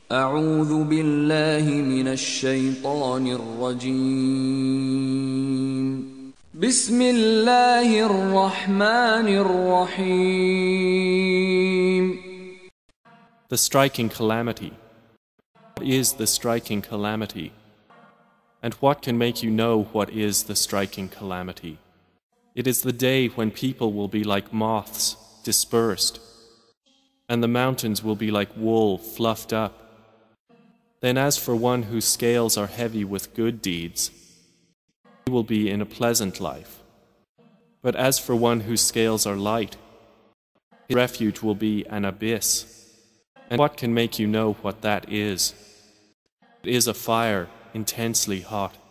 أعوذ بالله من الشيطان الرجيم. بسم الله الرحمن الرحيم. The striking calamity. What is the striking calamity? And what can make you know what is the striking calamity? It is the day when people will be like moths, dispersed, and the mountains will be like wool fluffed up. Then as for one whose scales are heavy with good deeds, he will be in a pleasant life. But as for one whose scales are light, his refuge will be an abyss. And what can make you know what that is? It is a fire intensely hot.